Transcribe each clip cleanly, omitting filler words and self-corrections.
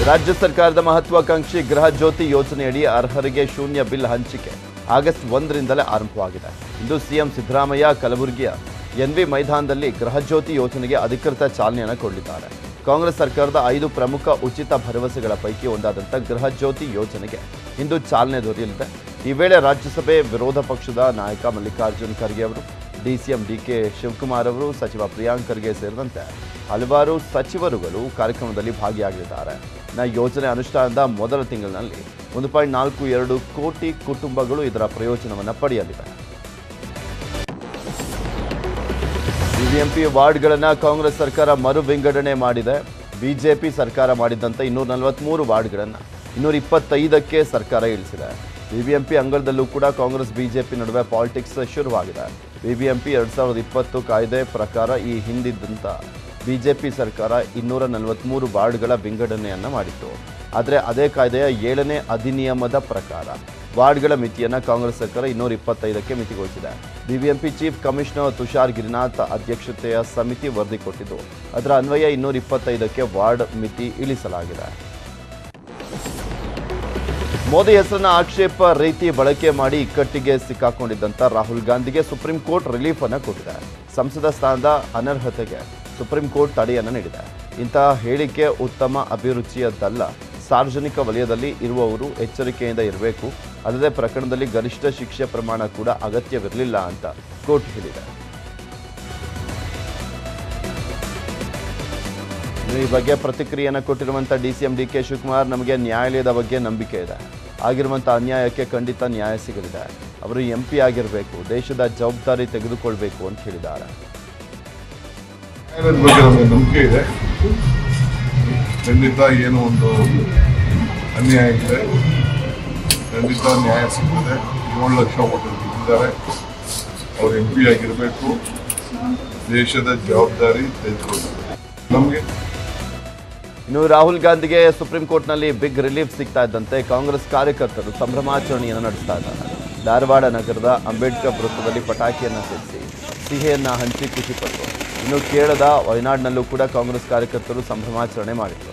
ರಾಜ್ಯ ಸರ್ಕಾರದ ಮಹತ್ವಾಕಾಂಕ್ಷಿ ಗೃಹ ಜ್ಯೋತಿ ಯೋಜನೆಯಡಿ ಅರ್ಹರಿಗೆ ಶೂನ್ಯ ಬಿಲ್ ಹಂಚಿಕೆ ಆಗಸ್ಟ್ 1ರಿಂದಲೇ ಆರಂಭವಾಗಿದೆ. ಇಂದು ಸಿಎಂ ಸಿದ್ದರಾಮಯ್ಯ ಕಲಬುರಗಿಯ ಎನ್ವಿ ಮೈದಾನದಲ್ಲಿ ಗೃಹ ಜ್ಯೋತಿ ಯೋಜನೆಗೆ ಅಧಿಕೃತ ಚಾಲನೆಯನ್ನು ಕೊಡಲಿದ್ದಾರೆ. ಕಾಂಗ್ರೆಸ್ ಸರ್ಕಾರದ 5 ಪ್ರಮುಖ ಉಚಿತ ಭರವಸೆಗಳ ಪೈಕಿ ಒಂದಾದಂಥ ಗೃಹ ಜ್ಯೋತಿ ಯೋಜನೆಗೆ ಇಂದು ಚಾಲನೆ ದೊರೆಯಲಿದೆ. ಈ ವೇಳೆ ರಾಜ್ಯಸಭೆ ವಿರೋಧ ಪಕ್ಷದ ನಾಯಕ ಮಲ್ಲಿಕಾರ್ಜುನ್ ಖರ್ಗೆ ಅವರು, ಡಿಸಿಎಂ ಡಿಕೆ ಶಿವಕುಮಾರ್ ಅವರು, ಸಚಿವ ಪ್ರಿಯಾಂಕ್ ಖರ್ಗೆ ಸೇರಿದಂತೆ ಹಲವಾರು ಸಚಿವರುಗಳು ಕಾರ್ಯಕ್ರಮದಲ್ಲಿ ಭಾಗಿಯಾಗಲಿದ್ದಾರೆ. ಯೋಜನೆ ಅನುಷ್ಠಾನದ ಮೊದಲ ತಿಂಗಳಿನಲ್ಲಿ 1.42 ಕೋಟಿ ಕುಟುಂಬಗಳು ಇದರ ಪ್ರಯೋಜನವನ್ನು ಪಡೆಯಲಿವೆ. ಬಿಬಿಎಂಪಿ ವಾರ್ಡ್ಗಳನ್ನು ಕಾಂಗ್ರೆಸ್ ಸರ್ಕಾರ ಮರು ವಿಂಗಡಣೆ ಮಾಡಿದೆ. ಬಿಜೆಪಿ ಸರ್ಕಾರ ಮಾಡಿದಂತೆ 243 ವಾರ್ಡ್ಗಳನ್ನು 225ಕ್ಕೆ ಸರ್ಕಾರ ಇಳಿಸಿದೆ. ಬಿಬಿಎಂಪಿ ಅಂಗಳದಲ್ಲೂ ಕೂಡ ಕಾಂಗ್ರೆಸ್ ಬಿಜೆಪಿ ನಡುವೆ ಪಾಲಿಟಿಕ್ಸ್ ಶುರುವಾಗಿದೆ. ಬಿಬಿಎಂಪಿ 2020 ಕಾಯ್ದೆ ಪ್ರಕಾರ ಈ ಹಿಂದಿದ್ದಂಥ ಬಿಜೆಪಿ ಸರ್ಕಾರ 243 ವಾರ್ಡ್ಗಳ ವಿಂಗಡಣೆಯನ್ನು ಮಾಡಿತ್ತು. ಆದರೆ ಅದೇ ಕಾಯ್ದೆಯ 7ನೇ ಅಧಿನಿಯಮದ ಪ್ರಕಾರ ವಾರ್ಡ್ಗಳ ಮಿತಿಯನ್ನು ಕಾಂಗ್ರೆಸ್ ಸರ್ಕಾರ 225ಕ್ಕೆ ಮಿತಿಗೊಳಿಸಿದೆ. BBMP chief commissioner Tushar Girinath ಅಧ್ಯಕ್ಷತೆಯ ಸಮಿತಿ ವರದಿ ಕೊಟ್ಟಿದ್ದು, ಅದರ ಅನ್ವಯ 225ಕ್ಕೆ ವಾರ್ಡ್ ಮಿತಿ ಇಳಿಸಲಾಗಿದೆ. ಮೋದಿ ಹೆಸರನ್ನ ಆಕ್ಷೇಪ ರೀತಿ ಬಳಕೆ ಮಾಡಿ ಇಕ್ಕಟ್ಟಿಗೆ ಸಿಕ್ಕಾಕೊಂಡಿದ್ದಂಥ ರಾಹುಲ್ ಗಾಂಧಿಗೆ ಸುಪ್ರೀಂ ಕೋರ್ಟ್ ರಿಲೀಫ್ ಅನ್ನು ಕೊಟ್ಟಿದೆ. ಸಂಸದ ಸ್ಥಾನದ ಅನರ್ಹತೆಗೆ ಸುಪ್ರೀಂ ಕೋರ್ಟ್ ತಡೆಯನ್ನು ನೀಡಿದೆ. ಇಂತಹ ಹೇಳಿಕೆ ಉತ್ತಮ ಅಭಿರುಚಿಯದ್ದಲ್ಲ. ಸಾರ್ವಜನಿಕ ವಲಯದಲ್ಲಿ ಇರುವವರು ಎಚ್ಚರಿಕೆಯಿಂದ ಇರಬೇಕು. ಅಲ್ಲದೆ ಪ್ರಕರಣದಲ್ಲಿ ಗರಿಷ್ಠ ಶಿಕ್ಷೆ ಪ್ರಮಾಣ ಕೂಡ ಅಗತ್ಯವಿರಲಿಲ್ಲ ಅಂತ ಕೋರ್ಟ್ ಹೇಳಿದೆ. ಈ ಬಗ್ಗೆ ಪ್ರತಿಕ್ರಿಯೆಯನ್ನು ಕೊಟ್ಟಿರುವಂಥ ಡಿಸಿಎಂ ಡಿಕೆ ಶಿವಕುಮಾರ್, ನಮಗೆ ನ್ಯಾಯಾಲಯದ ಬಗ್ಗೆ ನಂಬಿಕೆ ಇದೆ. ಆಗಿರುವಂಥ ಅನ್ಯಾಯಕ್ಕೆ ಖಂಡಿತ ನ್ಯಾಯ ಸಿಗಲಿದೆ. ಅವರು ಎಂಪಿ ಆಗಿರಬೇಕು, ದೇಶದ ಜವಾಬ್ದಾರಿ ತೆಗೆದುಕೊಳ್ಬೇಕು ಅಂತ ಹೇಳಿದ್ದಾರೆ. ನಂಬಿಕೆ ಇದೆ, ಖಂಡಿತ ಏನೋ ಒಂದು ಅನ್ಯಾಯ ಇದೆ, ಖಂಡಿತ ನ್ಯಾಯ ಸಿಗ್ತದೆ. 7 ಲಕ್ಷ ವೋಟರ್ ಗೆದ್ದಿದ್ದಾರೆ, ಅವ್ರು ಎಂಪಿ ಆಗಿರಬೇಕು, ದೇಶದ ಜವಾಬ್ದಾರಿ ತೆಗೆದುಕೊಳ್ಬೇಕು. ನಮಗೆ ಇನ್ನು ರಾಹುಲ್ ಗಾಂಧಿಗೆ ಸುಪ್ರೀಂ ಕೋರ್ಟ್ನಲ್ಲಿ ಬಿಗ್ ರಿಲೀಫ್ ಸಿಗ್ತಾ ಇದ್ದಂತೆ ಕಾಂಗ್ರೆಸ್ ಕಾರ್ಯಕರ್ತರು ಸಂಭ್ರಮಾಚರಣೆಯನ್ನು ನಡೆಸ್ತಾ ಇದ್ದಾರೆ. ಧಾರವಾಡ ನಗರದ ಅಂಬೇಡ್ಕರ್ ವೃತ್ತದಲ್ಲಿ ಪಟಾಕಿಯನ್ನು ಸಿಡಿಸಿ ಸಿಹಿಯನ್ನು ಹಂಚಿ ಖುಷಿಪಟ್ಟರು. ಇನ್ನು ಕೇರಳದ ವಯನಾಡ್ನಲ್ಲೂ ಕೂಡ ಕಾಂಗ್ರೆಸ್ ಕಾರ್ಯಕರ್ತರು ಸಂಭ್ರಮಾಚರಣೆ ಮಾಡಿದರು.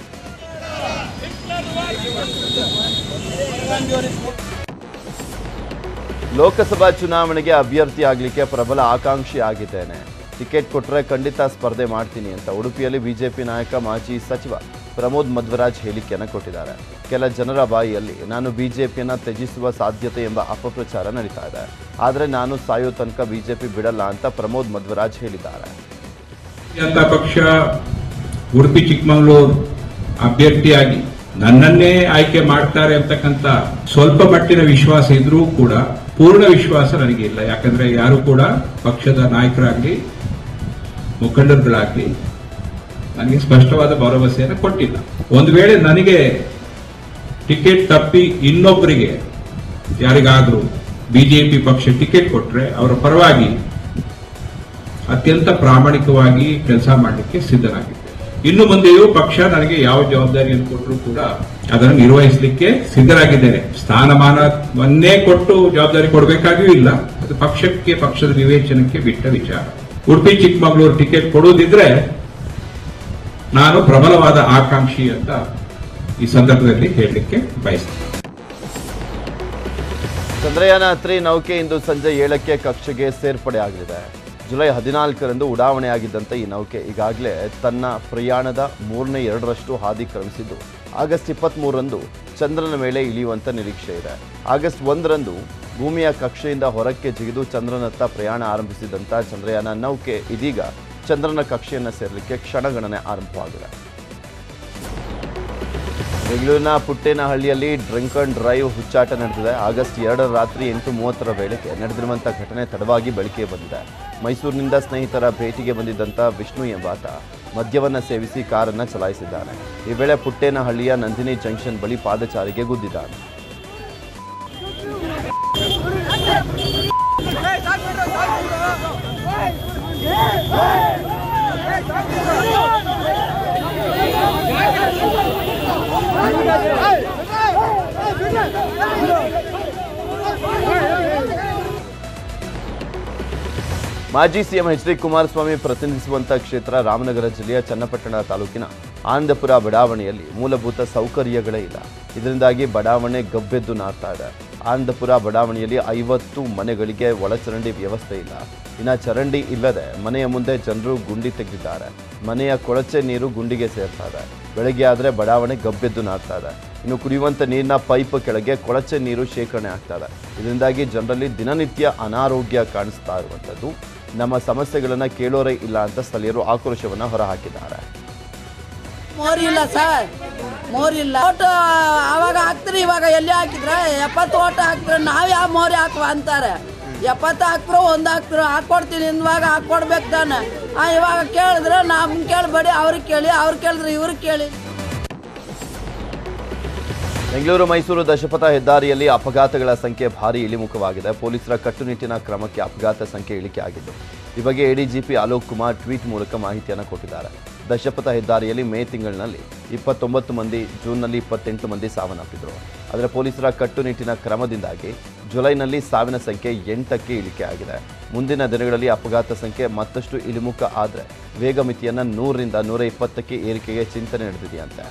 ಲೋಕಸಭಾ ಚುನಾವಣೆಗೆ ಅಭ್ಯರ್ಥಿ ಆಗಲಿಕ್ಕೆ ಪ್ರಬಲ ಆಕಾಂಕ್ಷಿ ಆಗಿದ್ದೇನೆ. ಟಿಕೆಟ್ ಕೊಟ್ಟರೆ ಖಂಡಿತ ಸ್ಪರ್ಧೆ ಮಾಡ್ತೀನಿ ಅಂತ ಉಡುಪಿಯಲ್ಲಿ ಬಿಜೆಪಿ ನಾಯಕ ಮಾಜಿ ಸಚಿವ ಪ್ರಮೋದ್ ಮಧ್ವರಾಜ್ ಹೇಳಿಕೆಯನ್ನು ಕೊಟ್ಟಿದ್ದಾರೆ. ಕೆಲ ಜನರ ಬಾಯಿಯಲ್ಲಿ ನಾನು ಬಿಜೆಪಿಯನ್ನು ತ್ಯಜಿಸುವ ಸಾಧ್ಯತೆ ಎಂಬ ಅಪಪ್ರಚಾರ ನಡೀತಾ ಇದೆ. ಆದರೆ ನಾನು ಸಾಯೋ ತನಕ ಬಿಜೆಪಿ ಬಿಡಲ್ಲ ಅಂತ ಪ್ರಮೋದ್ ಮಧ್ವರಾಜ್ ಹೇಳಿದ್ದಾರೆ. ಜನತಾ ಪಕ್ಷ ಉಡುಪಿ ಚಿಕ್ಕಮಗಳೂರು ಅಭ್ಯರ್ಥಿಯಾಗಿ ನನ್ನನ್ನೇ ಆಯ್ಕೆ ಮಾಡ್ತಾರೆ ಅಂತಕ್ಕಂಥ ಸ್ವಲ್ಪ ಮಟ್ಟಿನ ವಿಶ್ವಾಸ ಇದ್ರೂ ಕೂಡ ಪೂರ್ಣ ವಿಶ್ವಾಸ ನನಗೆ ಇಲ್ಲ. ಯಾಕಂದ್ರೆ ಯಾರು ಕೂಡ ಪಕ್ಷದ ನಾಯಕರಾಗಲಿ ಮುಖಂಡರುಗಳಾಗಲಿ ನನಗೆ ಸ್ಪಷ್ಟವಾದ ಭರವಸೆಯನ್ನು ಕೊಟ್ಟಿಲ್ಲ. ಒಂದು ವೇಳೆ ನನಗೆ ಟಿಕೆಟ್ ತಪ್ಪಿ ಇನ್ನೊಬ್ಬರಿಗೆ ಯಾರಿಗಾದ್ರೂ ಬಿಜೆಪಿ ಪಕ್ಷ ಟಿಕೆಟ್ ಕೊಟ್ರೆ ಅವರ ಪರವಾಗಿ ಅತ್ಯಂತ ಪ್ರಾಮಾಣಿಕವಾಗಿ ಕೆಲಸ ಮಾಡಲಿಕ್ಕೆ ಸಿದ್ಧನಾಗಿದ್ದೆ. ಇನ್ನು ಮುಂದೆಯೂ ಪಕ್ಷ ನನಗೆ ಯಾವ ಜವಾಬ್ದಾರಿಯನ್ನು ಕೊಟ್ಟರೂ ಕೂಡ ಅದನ್ನು ನಿರ್ವಹಿಸಲಿಕ್ಕೆ ಸಿದ್ಧರಾಗಿದ್ದೇನೆ. ಸ್ಥಾನಮಾನವನ್ನೇ ಕೊಟ್ಟು ಜವಾಬ್ದಾರಿ ಕೊಡಬೇಕಾಗಿಯೂ ಇಲ್ಲ, ಅದು ಪಕ್ಷಕ್ಕೆ ಪಕ್ಷದ ವಿವೇಚನಕ್ಕೆ ಬಿಟ್ಟ ವಿಚಾರ. ಉಡುಪಿ ಚಿಕ್ಕಮಗಳೂರು ಟಿಕೆಟ್ ಕೊಡುವುದಿದ್ರೆ ನಾನು ಪ್ರಬಲವಾದ ಆಕಾಂಕ್ಷಿ ಅಂತ ಈ ಸಂದರ್ಭದಲ್ಲಿ ಹೇಳಲಿಕ್ಕೆ ಬಯಸ್ತೇನೆ. ಚಂದ್ರಯಾನ 3 ನೌಕೆ ಇಂದು ಸಂಜೆ 7ಕ್ಕೆ ಕಕ್ಷೆಗೆ ಸೇರ್ಪಡೆ ಆಗಲಿದೆ. ಜುಲೈ 14ರಂದು ಉಡಾವಣೆಯಾಗಿದ್ದಂಥ ಈ ನೌಕೆ ಈಗಾಗಲೇ ತನ್ನ ಪ್ರಯಾಣದ 2/3 ಹಾದಿ ಕ್ರಮಿಸಿದ್ದು, ಆಗಸ್ಟ್ 23ರಂದು ಚಂದ್ರನ ಮೇಲೆ ಇಳಿಯುವಂಥ ನಿರೀಕ್ಷೆ ಇದೆ. ಆಗಸ್ಟ್ 1ರಂದು ಭೂಮಿಯ ಕಕ್ಷೆಯಿಂದ ಹೊರಕ್ಕೆ ಜಿಗಿದು ಚಂದ್ರನತ್ತ ಪ್ರಯಾಣ ಆರಂಭಿಸಿದಂಥ ಚಂದ್ರಯಾನ ನೌಕೆ ಇದೀಗ ಚಂದ್ರನ ಕಕ್ಷೆಯನ್ನು ಸೇರಲಿಕ್ಕೆ ಕ್ಷಣಗಣನೆ ಆರಂಭವಾಗಿದೆ. ಬೆಂಗಳೂರಿನ ಪುಟ್ಟೇನಹಳ್ಳಿಯಲ್ಲಿ ಡ್ರಿಂಕ್ ಅಂಡ್ ಡ್ರೈವ್ ಹುಚ್ಚಾಟ ನಡೆದಿದೆ. ಆಗಸ್ಟ್ 2ರ ರಾತ್ರಿ 8:30 ವೇಳೆಗೆ ನಡೆದಿರುವಂಥ ಘಟನೆ ತಡವಾಗಿ ಬೆಳಕಿಗೆ ಬಂದಿದೆ. ಮೈಸೂರಿನಿಂದ ಸ್ನೇಹಿತರ ಭೇಟಿಗೆ ಬಂದಿದ್ದಂಥ ವಿಷ್ಣು ಎಂಬಾತ ಮದ್ಯವನ್ನು ಸೇವಿಸಿ ಕಾರನ್ನು ಚಲಾಯಿಸಿದ್ದಾನೆ. ಈ ವೇಳೆ ಪುಟ್ಟೇನಹಳ್ಳಿಯ ನಂದಿನಿ ಜಂಕ್ಷನ್ ಬಳಿ ಪಾದಚಾರಿಗೆ ಗುದ್ದಿದ್ದಾನೆ. ಮಾಜಿ ಸಿಎಂ ಎಚ್ ಡಿ ಕುಮಾರಸ್ವಾಮಿ ಪ್ರತಿನಿಧಿಸುವಂತಹ ಕ್ಷೇತ್ರ ರಾಮನಗರ ಜಿಲ್ಲೆಯ ಚನ್ನಪಟ್ಟಣ ತಾಲೂಕಿನ ಆನಂದಪುರ ಬಡಾವಣೆಯಲ್ಲಿ ಮೂಲಭೂತ ಸೌಕರ್ಯಗಳೇ ಇಲ್ಲ. ಇದರಿಂದಾಗಿ ಬಡಾವಣೆ ಗಬ್ಬೆದ್ದು ನಾರ್ತಾ ಇದೆ. ಆನಂದಪುರ ಬಡಾವಣೆಯಲ್ಲಿ 50 ಮನೆಗಳಿಗೆ ಒಳಚರಂಡಿ ವ್ಯವಸ್ಥೆ ಇಲ್ಲ. ಇನ್ನು ಚರಂಡಿ ಇಲ್ಲದೆ ಮನೆಯ ಮುಂದೆ ಜನರು ಗುಂಡಿ ತೆಗೆದಿದ್ದಾರೆ. ಮನೆಯ ಕೊಳಚೆ ನೀರು ಗುಂಡಿಗೆ ಸೇರ್ತಾ ಇದೆ. ಬೆಳಗ್ಗೆ ಆದರೆ ಬಡಾವಣೆ ಗಬ್ಬೆದ್ದು ನಾರ್ತಾ ಇದೆ. ಇನ್ನು ಕುಡಿಯುವಂಥ ನೀರಿನ ಪೈಪ್ ಕೆಳಗೆ ಕೊಳಚೆ ನೀರು ಶೇಖರಣೆ ಆಗ್ತಾ ಇದೆ. ಇದರಿಂದಾಗಿ ಜನರಲ್ಲಿ ದಿನನಿತ್ಯ ಅನಾರೋಗ್ಯ ಕಾಣಿಸ್ತಾ ಇರುವಂಥದ್ದು. ನಮ್ಮ ಸಮಸ್ಯೆಗಳನ್ನು ಕೇಳೋರೇ ಇಲ್ಲ ಅಂತ ಸ್ಥಳೀಯರು ಆಕ್ರೋಶವನ್ನು ಹೊರಹಾಕಿದ್ದಾರೆ. ಮೋರಿಲ್ಲ ಸರ್, ಮೋರಿಲ್ಲ. ಓಟು ಅವಾಗ ಹಾಕ್ತೀರಿ, ಇವಾಗ ಎಲ್ಲಿ ಹಾಕಿದ್ರೆ 70 ಓಟು ಹಾಕ್ತಾರೆ. ನಾವು ಯಾವ ಮೋರಿ ಹಾಕುವ ಅಂತಾರೆ. 70 ಹಾಕ್ರು, 1 ಹಾಕ್ರು, ಹಾಕ್ಕೊಡ್ತೀನಿ ಇವಾಗ ಹಾಕ್ಕೊಡ್ಬೇಕು ತಾನೆ. ಇವಾಗ ಕೇಳಿದ್ರೆ ನಮ್ಗೆ ಕೇಳಬೇಡಿ, ಅವ್ರಿಗೆ ಕೇಳಿ, ಅವ್ರು ಕೇಳಿದ್ರೆ ಇವ್ರಿಗೆ ಕೇಳಿ. ಬೆಂಗಳೂರು ಮೈಸೂರು ದಶಪಥ ಹೆದ್ದಾರಿಯಲ್ಲಿ ಅಪಘಾತಗಳ ಸಂಖ್ಯೆ ಭಾರಿ ಇಳಿಮುಖವಾಗಿದೆ. ಪೊಲೀಸರ ಕಟ್ಟುನಿಟ್ಟಿನ ಕ್ರಮಕ್ಕೆ ಅಪಘಾತ ಸಂಖ್ಯೆ ಇಳಿಕೆ ಆಗಿದ್ದು, ಈ ಬಗ್ಗೆ ಎಡಿಜಿಪಿ ಅಲೋಕ್ ಕುಮಾರ್ ಟ್ವೀಟ್ ಮೂಲಕ ಮಾಹಿತಿಯನ್ನು ಕೊಟ್ಟಿದ್ದಾರೆ. ದಶಪಥ ಹೆದ್ದಾರಿಯಲ್ಲಿ ಮೇ ತಿಂಗಳಿನಲ್ಲಿ 29 ಮಂದಿ, ಜೂನ್ನಲ್ಲಿ 28 ಮಂದಿ ಸಾವನ್ನಪ್ಪಿದರು. ಆದರೆ ಪೊಲೀಸರ ಕಟ್ಟುನಿಟ್ಟಿನ ಕ್ರಮದಿಂದಾಗಿ ಜುಲೈನಲ್ಲಿ ಸಾವಿನ ಸಂಖ್ಯೆ 8ಕ್ಕೆ ಇಳಿಕೆ ಆಗಿದೆ. ಮುಂದಿನ ದಿನಗಳಲ್ಲಿ ಅಪಘಾತ ಸಂಖ್ಯೆ ಮತ್ತಷ್ಟು ಇಳಿಮುಖ ಆದರೆ ವೇಗ ಮಿತಿಯನ್ನು 100ರಿಂದ 120ಕ್ಕೆ ಏರಿಕೆಗೆ ಚಿಂತನೆ ನಡೆದಿದೆಯಂತೆ.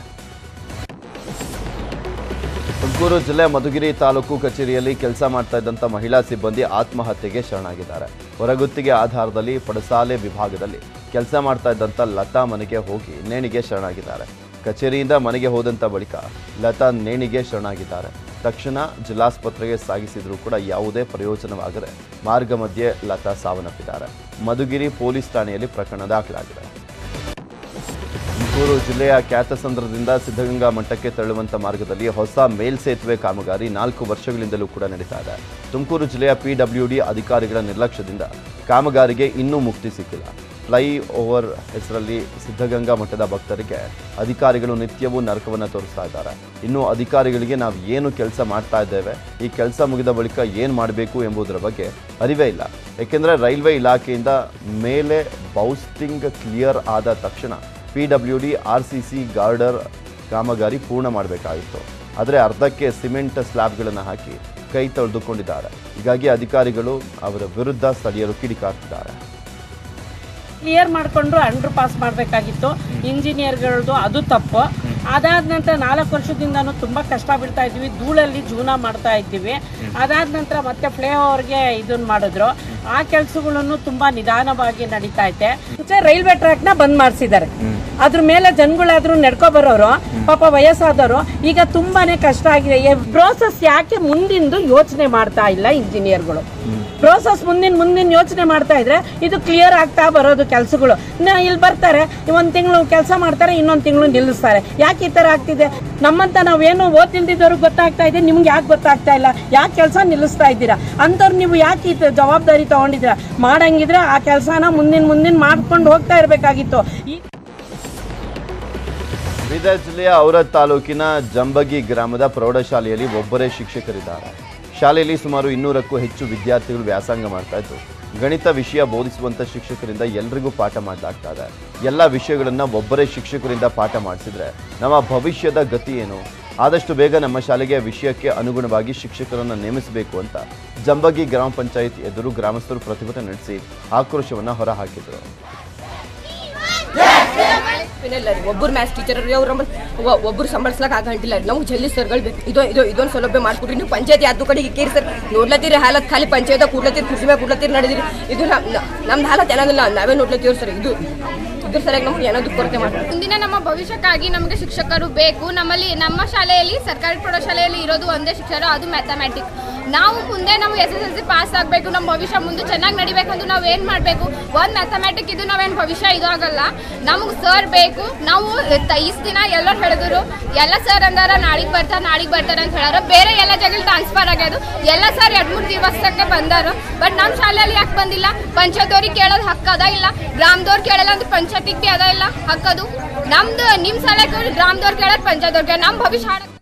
ತುಮಕೂರು ಜಿಲ್ಲೆ ಮಧುಗಿರಿ ತಾಲೂಕು ಕಚೇರಿಯಲ್ಲಿ ಕೆಲಸ ಮಾಡ್ತಾ ಇದ್ದಂಥ ಮಹಿಳಾ ಸಿಬ್ಬಂದಿ ಆತ್ಮಹತ್ಯೆಗೆ ಶರಣಾಗಿದ್ದಾರೆ. ಹೊರಗುತ್ತಿಗೆ ಆಧಾರದಲ್ಲಿ ಪಡಸಾಲೆ ವಿಭಾಗದಲ್ಲಿ ಕೆಲಸ ಮಾಡ್ತಾ ಇದ್ದಂಥ ಲತಾ ಮನೆಗೆ ಹೋಗಿ ನೇಣಿಗೆ ಶರಣಾಗಿದ್ದಾರೆ. ಕಚೇರಿಯಿಂದ ಮನೆಗೆ ಹೋದಂಥ ಬಳಿಕ ಲತಾ ನೇಣಿಗೆ ಶರಣಾಗಿದ್ದಾರೆ. ತಕ್ಷಣ ಜಿಲ್ಲಾಸ್ಪತ್ರೆಗೆ ಸಾಗಿಸಿದರೂ ಕೂಡ ಯಾವುದೇ ಪ್ರಯೋಜನವಾಗದೆ ಮಾರ್ಗ ಮಧ್ಯೆ ಲತಾ ಸಾವನ್ನಪ್ಪಿದ್ದಾರೆ. ಮಧುಗಿರಿ ಪೊಲೀಸ್ ಠಾಣೆಯಲ್ಲಿ ಪ್ರಕರಣ ದಾಖಲಾಗಿದೆ. ತುಮಕೂರು ಜಿಲ್ಲೆಯ ಕ್ಯಾತಸಂದ್ರದಿಂದ ಸಿದ್ಧಗಂಗಾ ಮಠಕ್ಕೆ ತೆರಳುವಂಥ ಮಾರ್ಗದಲ್ಲಿ ಹೊಸ ಮೇಲ್ಸೇತುವೆ ಕಾಮಗಾರಿ 4 ವರ್ಷಗಳಿಂದಲೂ ಕೂಡ ನಡೀತಾ ಇದೆ. ತುಮಕೂರು ಜಿಲ್ಲೆಯ PWD ಅಧಿಕಾರಿಗಳ ನಿರ್ಲಕ್ಷ್ಯದಿಂದ ಕಾಮಗಾರಿಗೆ ಇನ್ನೂ ಮುಕ್ತಿ ಸಿಕ್ಕಿಲ್ಲ. ಫ್ಲೈ ಓವರ್ ಹೆಸರಲ್ಲಿ ಸಿದ್ಧಗಂಗಾ ಮಠದ ಭಕ್ತರಿಗೆ ಅಧಿಕಾರಿಗಳು ನಿತ್ಯವೂ ನರಕವನ್ನು ತೋರಿಸ್ತಾ ಇದ್ದಾರೆ. ಇನ್ನು ಅಧಿಕಾರಿಗಳಿಗೆ ನಾವು ಏನು ಕೆಲಸ ಮಾಡ್ತಾ ಇದ್ದೇವೆ, ಈ ಕೆಲಸ ಮುಗಿದ ಬಳಿಕ ಏನು ಮಾಡಬೇಕು ಎಂಬುದರ ಬಗ್ಗೆ ಅರಿವೇ ಇಲ್ಲ. ಏಕೆಂದರೆ ರೈಲ್ವೆ ಇಲಾಖೆಯಿಂದ ಮೇಲೆ ಬೌಸ್ಟಿಂಗ್ ಕ್ಲಿಯರ್ ಆದ ತಕ್ಷಣ PWD RCC ಗಾರ್ಡರ್ ಕಾಮಗಾರಿ ಪೂರ್ಣ ಮಾಡಬೇಕಾಗಿತ್ತು. ಆದರೆ ಅರ್ಧಕ್ಕೆ ಸಿಮೆಂಟ್ ಸ್ಲ್ಯಾಬ್ಗಳನ್ನು ಹಾಕಿ ಕೈ ತೊಳೆದುಕೊಂಡಿದ್ದಾರೆ. ಹೀಗಾಗಿ ಅಧಿಕಾರಿಗಳು ಅವರ ವಿರುದ್ಧ ಸ್ಥಳೀಯರು ಕಿಡಿಕಾರ್ತಿದ್ದಾರೆ. ಕ್ಲಿಯರ್ ಮಾಡಿಕೊಂಡು ಅಂಡರ್ ಪಾಸ್ ಮಾಡಬೇಕಾಗಿತ್ತು ಇಂಜಿನಿಯರ್ಗಳದ್ದು, ಅದು ತಪ್ಪು. ಅದಾದ ನಂತರ 4 ವರ್ಷದಿಂದನೂ ತುಂಬ ಕಷ್ಟ ಬಿಡ್ತಾ ಇದ್ವಿ, ಧೂಳಲ್ಲಿ ಜೀವನ ಮಾಡ್ತಾ ಇದ್ದೀವಿ. ಅದಾದ ನಂತರ ಮತ್ತೆ ಫ್ಲೈ ಓವರ್ಗೆ ಇದನ್ನು ಮಾಡಿದ್ರು. ಆ ಕೆಲಸಗಳನ್ನು ತುಂಬ ನಿಧಾನವಾಗಿ ನಡೀತಾ ಐತೆ. ರೈಲ್ವೆ ಟ್ರ್ಯಾಕ್ನ ಬಂದ್ ಮಾಡಿಸಿದ್ದಾರೆ. ಅದ್ರ ಮೇಲೆ ಜನಗಳಾದ್ರೂ ನಡ್ಕೊ ಬರೋರು, ಪಾಪ ವಯಸ್ಸಾದವರು, ಈಗ ತುಂಬಾನೇ ಕಷ್ಟ ಆಗಿದೆ. ಪ್ರೋಸೆಸ್ ಯಾಕೆ ಮುಂದಿಂದು ಯೋಚನೆ ಮಾಡ್ತಾ ಇಲ್ಲ ಇಂಜಿನಿಯರ್ಗಳು? ಪ್ರೋಸೆಸ್ ಮುಂದಿನ ಯೋಚನೆ ಮಾಡ್ತಾ ಇದ್ರೆ ಇದು ಕ್ಲಿಯರ್ ಆಗ್ತಾ ಬರೋದು ಕೆಲಸಗಳು. ಇಲ್ಲಿ ಬರ್ತಾರೆ, 1 ತಿಂಗಳು ಕೆಲಸ ಮಾಡ್ತಾರೆ, ಇನ್ನೊಂದು ತಿಂಗಳು ನಿಲ್ಲಿಸ್ತಾರೆ. ಯಾಕೆ ಈ ಥರ ಆಗ್ತಿದೆ? ನಮ್ಮಂತ ನಾವೇನು ಓದ್ತಿಲ್ದಿದ್ದವ್ರಿಗೆ ಗೊತ್ತಾಗ್ತಾ ಇದೆ, ನಿಮ್ಗೆ ಯಾಕೆ ಗೊತ್ತಾಗ್ತಾ ಇಲ್ಲ? ಯಾಕೆ ಕೆಲಸ ನಿಲ್ಲಿಸ್ತಾ ಇದ್ದೀರಾ? ಅಂಥವ್ರು ನೀವು ಯಾಕೆ ಈ ಜವಾಬ್ದಾರಿ ತಗೊಂಡಿದ್ದೀರಾ? ಮಾಡಂಗಿದ್ರೆ ಆ ಕೆಲಸನ ಮುಂದಿನ ಮಾಡ್ಕೊಂಡು ಹೋಗ್ತಾ ಇರಬೇಕಾಗಿತ್ತು. ಬೀದರ್ ಜಿಲ್ಲೆಯ ಔರಾದ್ ತಾಲೂಕಿನ ಜಂಬಗಿ ಗ್ರಾಮದ ಪ್ರೌಢಶಾಲೆಯಲ್ಲಿ ಒಬ್ಬರೇ ಶಿಕ್ಷಕರಿದ್ದಾರೆ. ಶಾಲೆಯಲ್ಲಿ ಸುಮಾರು 200ಕ್ಕೂ ಹೆಚ್ಚು ವಿದ್ಯಾರ್ಥಿಗಳು ವ್ಯಾಸಂಗ ಮಾಡ್ತಾ ಇದ್ದು, ಗಣಿತ ವಿಷಯ ಬೋಧಿಸುವಂಥ ಶಿಕ್ಷಕರಿಂದ ಎಲ್ರಿಗೂ ಪಾಠ ಮಾಡಲಾಗ್ತಾ ಇದೆ. ಎಲ್ಲ ವಿಷಯಗಳನ್ನು ಒಬ್ಬರೇ ಶಿಕ್ಷಕರಿಂದ ಪಾಠ ಮಾಡಿಸಿದ್ರೆ ನಮ್ಮ ಭವಿಷ್ಯದ ಗತಿ ಏನು? ಆದಷ್ಟು ಬೇಗ ನಮ್ಮ ಶಾಲೆಗೆ ವಿಷಯಕ್ಕೆ ಅನುಗುಣವಾಗಿ ಶಿಕ್ಷಕರನ್ನು ನೇಮಿಸಬೇಕು ಅಂತ ಜಂಬಗಿ ಗ್ರಾಮ ಪಂಚಾಯತ್ ಎದುರು ಗ್ರಾಮಸ್ಥರು ಪ್ರತಿಭಟನೆ ನಡೆಸಿ ಆಕ್ರೋಶವನ್ನು ಹೊರಹಾಕಿದರು. ಒಬ್ಬರು ಮ್ಯಾಥ್ಸ್ ಟೀಚರ್ ಒಬ್ಬರು ಸಂಬಳಿಸ್ಲಾಕ ಆಗಂಟಿಲ್ಲ. ನಮ್ಗೆ ಜಲ್ದಿ ಸರ್ಗಳು ಬೇಕು. ಇದೊಂದು ಸೌಲಭ್ಯ ಮಾಡ್ಕೊಡ್ರಿ. ನೀವು ಪಂಚಾಯತ್ ಯಾವ್ದು ಕಡೆಗೆ ಇಕ್ಕೇರಿ ಸರ್. ನೋಡ್ಲತ್ತೀರಿ ಹಾಲತ್, ಖಾಲಿ ಪಂಚಾಯತ್ ಕೂಡ್ಲತ್ತೀರಿ, ಕುರ್ಸಿ ಮೇಲೆ ಕೂಡ್ಲತ್ತೀರಿ ನಡೆದಿರಿ. ಇದು ನಮ್ದು ಹಾಲತ್ ಏನಾದಿಲ್ಲ, ನಾವೇ ನೋಡ್ಲತ್ತೀವಿ ಸರ್. ಇದ್ರ ಸರಿಯಾಗಿ ನಮ್ಗೆ ಏನಾದ್ರು ಕೊರತೆ ಮಾಡ್ತೀವಿ. ಮುಂದಿನ ನಮ್ಮ ಭವಿಷ್ಯಕ್ಕಾಗಿ ನಮಗೆ ಶಿಕ್ಷಕರು ಬೇಕು. ನಮ್ಮ ಶಾಲೆಯಲ್ಲಿ, ಸರ್ಕಾರಿ ಪ್ರೌಢಶಾಲೆಯಲ್ಲಿ ಇರೋದು ಒಂದೇ ಶಿಕ್ಷಕರು, ಅದು ಮ್ಯಾಥಮೆಟಿಕ್ಸ್. ನಾವು ಮುಂದೆ ನಾವು SSLC ಪಾಸ್ ಆಗಬೇಕು, ನಮ್ಮ ಭವಿಷ್ಯ ಮುಂದೆ ಚೆನ್ನಾಗಿ ನಡಿಬೇಕಂದ್ರೆ ನಾವು ಏನು ಮಾಡಬೇಕು? ಒಂದು ಮ್ಯಾಥಮೆಟಿಕ್ ಇದು ನಾವೇನು ಭವಿಷ್ಯ ಇದು ಆಗಲ್ಲ. ನಮಗೆ ಸರ್ ಬೇಕು. ನಾವು ಇಷ್ಟು ದಿನ ಎಲ್ಲರೂ ಹೇಳಿದ್ರು, ಎಲ್ಲ ಸರ್ ಅಂದಾರ ನಾಳೆಗೆ ಬರ್ತಾರೆ ಅಂತ ಹೇಳೋರು. ಬೇರೆ ಎಲ್ಲ ಜಾಗದಲ್ಲಿ ಟ್ರಾನ್ಸ್ಫರ್ ಆಗ್ಯದು. ಎಲ್ಲ ಸರ್ 2-3 ದಿವಸಕ್ಕೆ ಬಂದಾರು. ಬಟ್ ನಮ್ಮ ಶಾಲೆಯಲ್ಲಿ ಯಾಕೆ ಬಂದಿಲ್ಲ? ಪಂಚಾಯತ್ದವ್ರಿಗೆ ಕೇಳೋದು ಹಕ್ಕು ಅದ ಇಲ್ಲ, ಗ್ರಾಮದವ್ರು ಕೇಳಲ್ಲ ಅಂದ್ರೆ ಪಂಚಾಯತಿಗೆ ಭೀ ಅದ ಇಲ್ಲ ಹಕ್ಕದು. ನಮ್ದು ನಿಮ್ಮ ಶಾಲೆಗೆ ಗ್ರಾಮದವ್ರು ಕೇಳೋದು, ಪಂಚಾಯತ್ದವ್ರಿಗೆ ನಮ್ಮ ಭವಿಷ್ಯ